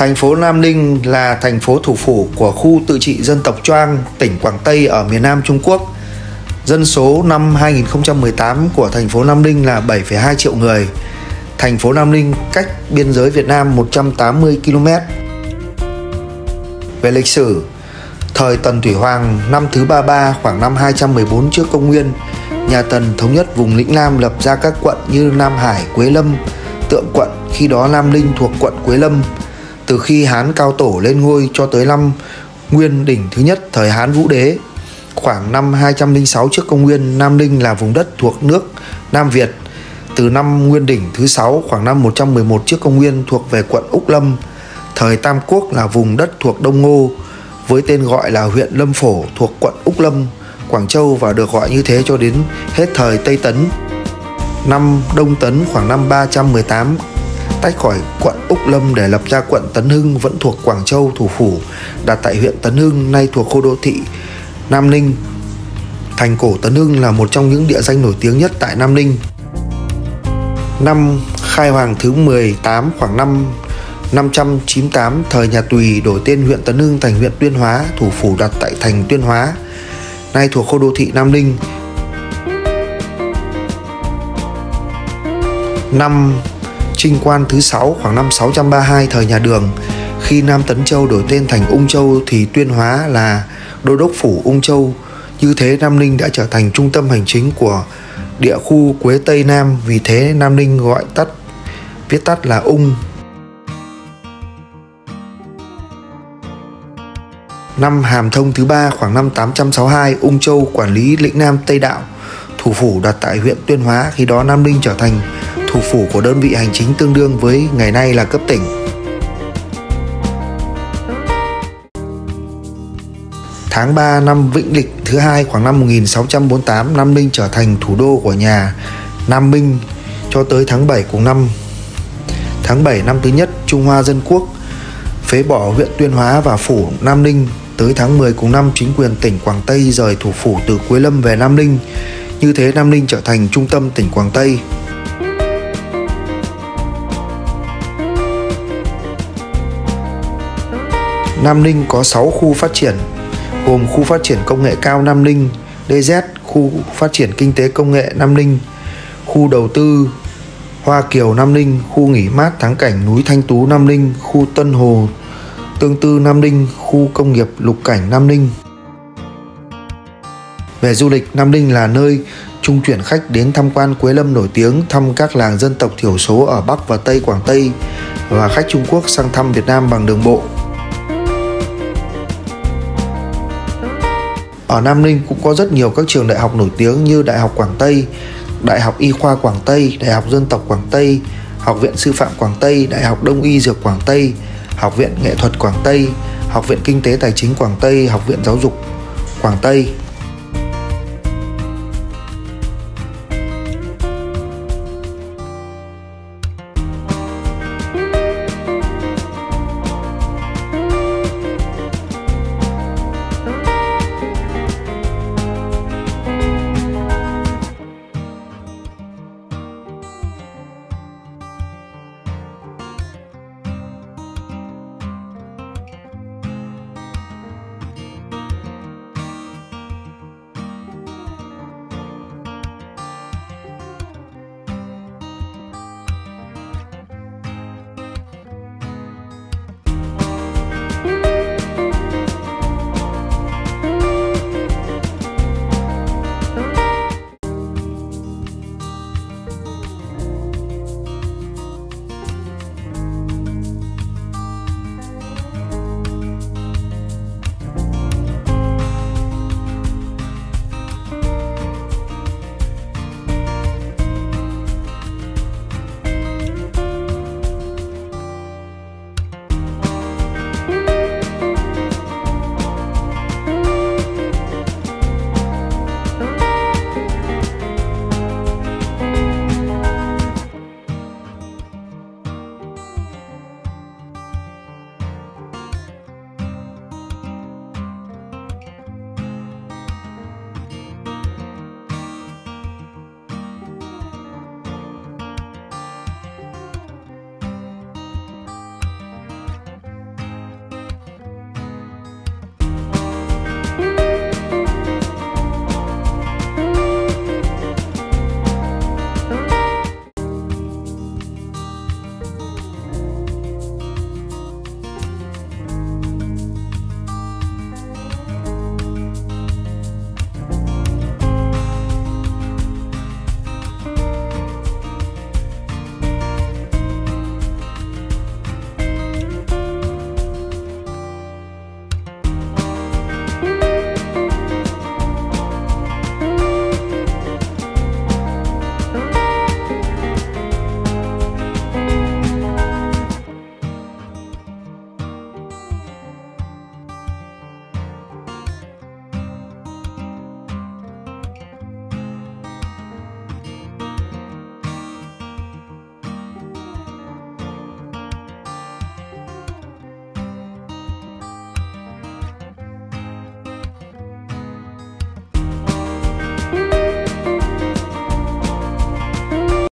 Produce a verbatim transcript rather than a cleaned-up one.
Thành phố Nam Ninh là thành phố thủ phủ của khu tự trị dân tộc Choang, tỉnh Quảng Tây ở miền Nam Trung Quốc. Dân số năm hai nghìn không trăm mười tám của thành phố Nam Ninh là bảy phẩy hai triệu người. Thành phố Nam Ninh cách biên giới Việt Nam một trăm tám mươi ki lô mét. Về lịch sử, thời Tần Thủy Hoàng năm thứ ba mươi ba, khoảng năm hai trăm mười bốn trước công nguyên, nhà Tần thống nhất vùng lĩnh Nam, lập ra các quận như Nam Hải, Quế Lâm, Tượng Quận. Khi đó Nam Ninh thuộc quận Quế Lâm. Từ khi Hán Cao Tổ lên ngôi cho tới năm Nguyên Đỉnh thứ nhất thời Hán Vũ Đế, khoảng năm hai trăm lẻ sáu trước công nguyên, Nam Ninh là vùng đất thuộc nước Nam Việt. Từ năm Nguyên Đỉnh thứ sáu, khoảng năm một trăm mười một trước công nguyên, thuộc về quận Úc Lâm. Thời Tam Quốc là vùng đất thuộc Đông Ngô, với tên gọi là huyện Lâm Phổ, thuộc quận Úc Lâm, Quảng Châu, và được gọi như thế cho đến hết thời Tây Tấn. Năm Đông Tấn, khoảng năm ba trăm mười tám, tách khỏi quận Úc Lâm để lập ra quận Tấn Hưng, vẫn thuộc Quảng Châu thủ phủ, đặt tại huyện Tấn Hưng, nay thuộc khu đô thị Nam Ninh. Thành cổ Tấn Hưng là một trong những địa danh nổi tiếng nhất tại Nam Ninh. Năm Khai Hoàng thứ mười tám, khoảng năm năm trăm chín mươi tám, thời nhà Tùy, đổi tên huyện Tấn Hưng thành huyện Tuyên Hóa, thủ phủ đặt tại thành Tuyên Hóa, nay thuộc khu đô thị Nam Ninh. Năm Trinh Quan thứ sáu, khoảng năm sáu trăm ba mươi hai, thời nhà Đường, khi Nam Tấn Châu đổi tên thành Ung Châu thì Tuyên Hóa là đô đốc phủ Ung Châu. Như thế Nam Ninh đã trở thành trung tâm hành chính của địa khu Quế Tây Nam, vì thế Nam Ninh gọi tắt viết tắt là Ung. Năm Hàm Thông thứ ba, khoảng năm tám trăm sáu mươi hai, Ung Châu quản lý lĩnh Nam Tây Đạo, thủ phủ đặt tại huyện Tuyên Hóa. Khi đó Nam Ninh trở thành thủ phủ của đơn vị hành chính tương đương với ngày nay là cấp tỉnh. Tháng ba năm Vĩnh Lịch thứ hai, khoảng năm một nghìn sáu trăm bốn mươi tám, Nam Ninh trở thành thủ đô của nhà Nam Minh cho tới tháng bảy cùng năm. Tháng bảy năm thứ nhất, Trung Hoa Dân Quốc phế bỏ huyện Tuyên Hóa và phủ Nam Ninh. Tới tháng mười cùng năm, chính quyền tỉnh Quảng Tây rời thủ phủ từ Quế Lâm về Nam Ninh. Như thế Nam Ninh trở thành trung tâm tỉnh Quảng Tây. Nam Ninh có sáu khu phát triển, gồm khu phát triển công nghệ cao Nam Ninh D Z, khu phát triển kinh tế công nghệ Nam Ninh, khu đầu tư Hoa Kiều Nam Ninh, khu nghỉ mát thắng cảnh núi Thanh Tú Nam Ninh, khu Tân Hồ Tương Tư Nam Ninh, khu công nghiệp Lục Cảnh Nam Ninh. Về du lịch, Nam Ninh là nơi trung chuyển khách đến tham quan Quế Lâm nổi tiếng, thăm các làng dân tộc thiểu số ở Bắc và Tây Quảng Tây, và khách Trung Quốc sang thăm Việt Nam bằng đường bộ. Ở Nam Ninh cũng có rất nhiều các trường đại học nổi tiếng như Đại học Quảng Tây, Đại học Y khoa Quảng Tây, Đại học Dân tộc Quảng Tây, Học viện Sư phạm Quảng Tây, Đại học Đông y Dược Quảng Tây, Học viện Nghệ thuật Quảng Tây, Học viện Kinh tế Tài chính Quảng Tây, Học viện Giáo dục Quảng Tây.